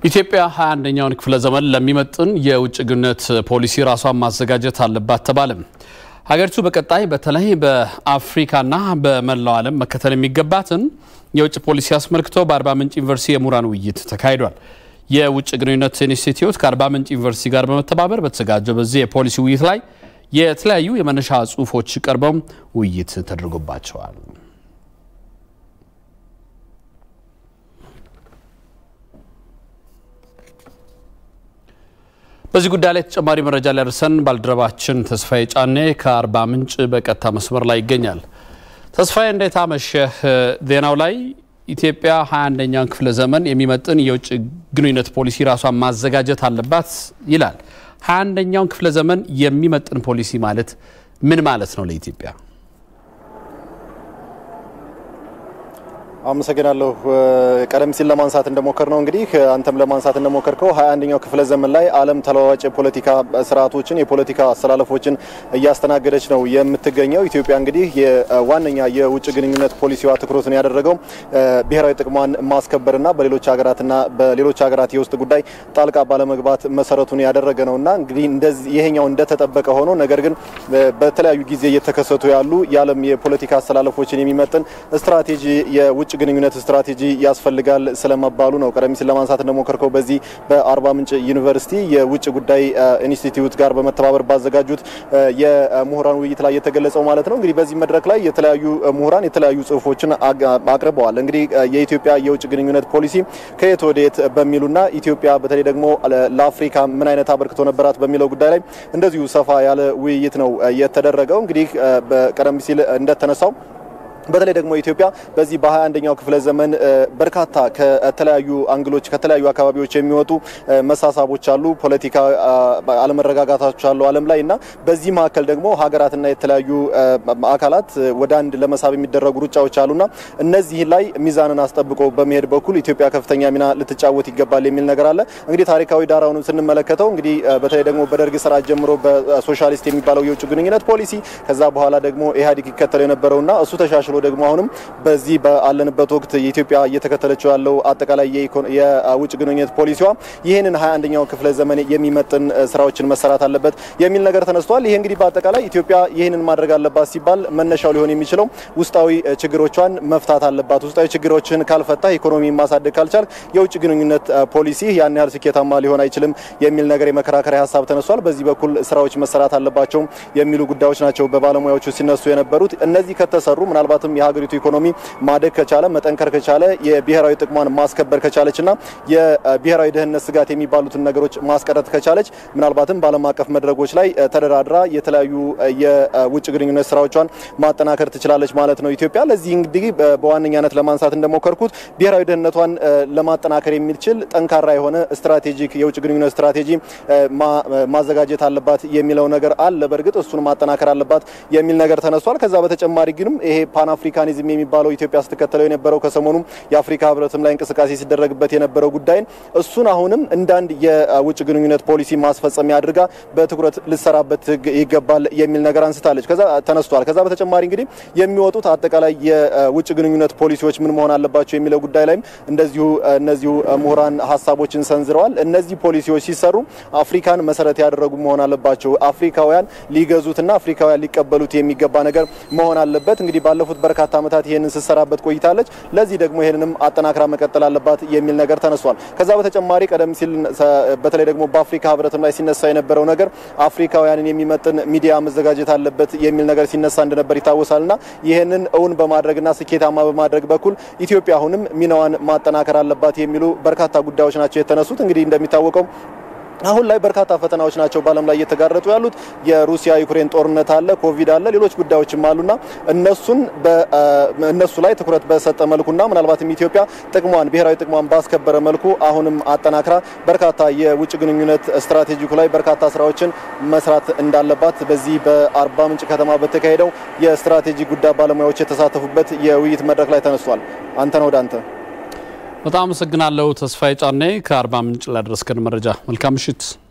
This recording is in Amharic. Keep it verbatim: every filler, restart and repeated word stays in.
ኢትዮጵያ ሃያ አንደኛውን ክፍለ ዘመን ለሚመጥን የውጭ ግንኙነት ፖሊሲ ራሷን ማዘጋጀት አለባት ተባለ። ሀገሪቱ በቀጣይ በተለይ በአፍሪካና በመላው ዓለም መከተል የሚገባትን የውጭ ፖሊሲ አስመልክቶ በአርባ ምንጭ ዩኒቨርሲቲ የምሁራን ውይይት ተካሂዷል። የውጭ ግንኙነት ኢንስቲትዩት ከአርባ ምንጭ ዩኒቨርሲቲ ጋር በመተባበር በተዘጋጀው በዚህ የፖሊሲ ውይይት ላይ የተለያዩ የመነሻ ጽሁፎች ቀርበው ውይይት ተደርጎባቸዋል። በዚህ ጉዳይ ላይ ተጨማሪ መረጃ ሊያደርሰን ባልደረባችን ተስፋዬ ጫኔ ከአርባ ምንጭ በቀጥታ መስመር ላይ ይገኛል። ተስፋዬ እንዴት አመሸህ? ዜናው ላይ ኢትዮጵያ ሃያ አንደኛውን ክፍለ ዘመን የሚመጥን የውጭ ግንኙነት ፖሊሲ ራሷን ማዘጋጀት አለባት ይላል። ሃያ አንደኛውን ክፍለ ዘመን የሚመጥን ፖሊሲ ማለት ምን ማለት ነው ለኢትዮጵያ? አመሰግናለሁ። ቀደም ሲል ለማንሳት እንደሞከርነው እንግዲህ አንተም ለማንሳት እንደሞከርከው ሃያ አንደኛው ክፍለ ዘመን ላይ ዓለም ተለዋዋጭ ፖለቲካ ስርዓቶችን የፖለቲካ አስተላለፎችን እያስተናገደች ነው የምትገኘው። ኢትዮጵያ እንግዲህ የዋነኛ የውጭ ግንኙነት ፖሊሲዋ ትኩረቱን ያደረገው ብሔራዊ ጥቅሟን ማስከበርና በሌሎች ሀገራትና በሌሎች ሀገራት የውስጥ ጉዳይ ጣልቃ ባለመግባት መሰረቱን ያደረገ ነውና እንግዲህ እንደዚህ ይሄኛው እንደተጠበቀ ሆኖ ነገር ግን በተለያዩ ጊዜ እየተከሰቱ ያሉ የዓለም የፖለቲካ አስተላለፎችን የሚመጥን ስትራቴጂ የውጭ ግንኙነት ስትራቴጂ ያስፈልጋል ስለመባሉ ነው ቀደም ሲል ለማንሳት እንደሞከርከው በዚህ በአርባ ምንጭ ዩኒቨርሲቲ የውጭ ጉዳይ ኢንስቲትዩት ጋር በመተባበር ባዘጋጁት የምሁራን ውይይት ላይ የተገለጸው ማለት ነው። እንግዲህ በዚህ መድረክ ላይ የተለያዩ ምሁራን የተለያዩ ጽሁፎችን አቅርበዋል። እንግዲህ የኢትዮጵያ የውጭ ግንኙነት ፖሊሲ ከየት ወዴት በሚሉና ኢትዮጵያ በተለይ ደግሞ ለአፍሪካ ምን አይነት አበርክቶ ነበራት በሚለው ጉዳይ ላይ እንደዚሁ ሰፋ ያለ ውይይት ነው የተደረገው። እንግዲህ ቀደም ሲል እንደተነሳው በተለይ ደግሞ ኢትዮጵያ በዚህ በሃያ አንደኛው ክፍለ ዘመን በርካታ ከተለያዩ አንግሎች ከተለያዩ አካባቢዎች የሚወጡ መሳሳቦች አሉ፣ ፖለቲካ አለመረጋጋቶች አሉ ዓለም ላይ እና በዚህ መካከል ደግሞ ሀገራትና የተለያዩ አካላት ወደ አንድ ለመሳብ የሚደረጉ ሩጫዎች አሉና እነዚህ ላይ ሚዛንን አስጠብቆ በመሄድ በኩል ኢትዮጵያ ከፍተኛ ሚና ልትጫወት ይገባል የሚል ነገር አለ። እንግዲህ ታሪካዊ ዳራውን ስንመለከተው እንግዲህ በተለይ ደግሞ በደርግ ስርዓት ጀምሮ በሶሻሊስት የሚባለው የውጭ ግንኙነት ፖሊሲ ከዛ በኋላ ደግሞ ኢህአዴግ ይከተለው የነበረውና እሱ ተሻሽሎ ደግሞ አሁንም በዚህ ባለንበት ወቅት የኢትዮጵያ እየተከተለችው ያለው አጠቃላይ የውጭ ግንኙነት ፖሊሲዋ ይሄንን ሃያ አንደኛው ክፍለ ዘመን የሚመጥን ስራዎችን መሰራት አለበት የሚል ነገር ተነስቷል። ይሄ እንግዲህ በአጠቃላይ ኢትዮጵያ ይሄንን ማድረግ አለባት ሲባል መነሻው ሊሆን የሚችለው ውስጣዊ ችግሮቿን መፍታት አለባት። ውስጣዊ ችግሮችን ካልፈታ ኢኮኖሚ ማሳደግ ካልቻል የውጭ ግንኙነት ፖሊሲ ያን ያህል ስኬታማ ሊሆን አይችልም የሚል ነገር የመከራከሪያ ሐሳብ ተነስቷል። በዚህ በኩል ስራዎች መሰራት አለባቸው የሚሉ ጉዳዮች ናቸው በባለሙያዎቹ ሲነሱ የነበሩት። እነዚህ ከተሰሩ ምናልባት የሀገሪቱ ኢኮኖሚ ማደግ ከቻለ መጠንከር ከቻለ የብሔራዊ ጥቅሟን ማስከበር ከቻለችና የብሔራዊ ደህንነት ስጋት የሚባሉትን ነገሮች ማስቀረት ከቻለች ምናልባትም በዓለም አቀፍ መድረኮች ላይ ተደራድራ የተለያዩ የውጭ ግንኙነት ስራዎቿን ማጠናከር ትችላለች ማለት ነው ኢትዮጵያ። ለዚህ እንግዲህ በዋነኛነት ለማንሳት እንደሞከርኩት ብሔራዊ ደህንነቷን ለማጠናከር የሚችል ጠንካራ የሆነ ስትራቴጂክ የውጭ ግንኙነት ስትራቴጂ ማዘጋጀት አለባት የሚለው ነገር አለ። በእርግጥ እሱን ማጠናከር አለባት የሚል ነገር ተነስቷል። ከዛ በተጨማሪ ግን ይሄ ፓን አፍሪካኒዝም የሚባለው ኢትዮጵያ ስትከተለው የነበረው ከሰሞኑ የአፍሪካ ህብረትም ላይ እንቅስቃሴ ሲደረግበት የነበረው ጉዳይን እሱን አሁንም እንዳንድ የውጭ ግንኙነት ፖሊሲ ማስፈጸሚያ አድርጋ በትኩረት ልትሰራበት ይገባል የሚል ነገር አንስታለች። ከዛ ተነስቷል። ከዛ በተጨማሪ እንግዲህ የሚወጡት አጠቃላይ የውጭ ግንኙነት ፖሊሲዎች ምን መሆን አለባቸው የሚለው ጉዳይ ላይም እንደዚሁ እነዚሁ ምሁራን ሐሳቦችን ሰንዝረዋል። እነዚህ ፖሊሲዎች ሲሰሩ አፍሪካን መሰረት ያደረጉ መሆን አለባቸው። አፍሪካውያን ሊገዙትና አፍሪካውያን ሊቀበሉት የሚገባ ነገር መሆን አለበት። እንግዲህ ባለፉት በርካታ አመታት ይሄንን ሲሰራበት ቆይታለች። ለዚህ ደግሞ ይሄንንም አጠናክራ መቀጠል አለባት የሚል ነገር ተነስቷል። ከዛ በተጨማሪ ቀደም ሲል በተለይ ደግሞ በአፍሪካ ህብረትም ላይ ሲነሳ የነበረው ነገር አፍሪካውያንን የሚመጥን ሚዲያ መዘጋጀት አለበት የሚል ነገር ሲነሳ እንደነበር ይታወሳልና ይሄንን እውን በማድረግና ስኬታማ በማድረግ በኩል ኢትዮጵያ አሁንም ሚናዋን ማጠናከር አለባት የሚሉ በርካታ ጉዳዮች ናቸው የተነሱት። እንግዲህ እንደሚታወቀው አሁን ላይ በርካታ ፈተናዎች ናቸው በዓለም ላይ እየተጋረጡ ያሉት። የሩሲያ ዩክሬን ጦርነት አለ፣ ኮቪድ አለ፣ ሌሎች ጉዳዮችም አሉና እነሱን በእነሱ ላይ ትኩረት በሰጠ መልኩና ምናልባትም ኢትዮጵያ ጥቅሟን ብሔራዊ ጥቅሟን ባስከበረ መልኩ አሁንም አጠናክራ በርካታ የውጭ ግንኙነት ስትራቴጂኩ ላይ በርካታ ስራዎችን መስራት እንዳለባት በዚህ በአርባ ምንጭ ከተማ በተካሄደው የስትራቴጂ ጉዳይ ባለሙያዎች የተሳተፉበት የውይይት መድረክ ላይ ተነስቷል። አንተ ነው ዳንተ በጣም አመሰግናለሁ ተስፋዬ ጫኔ ከአርባ ምንጭ ላደረስከን መረጃ። መልካም ምሽት።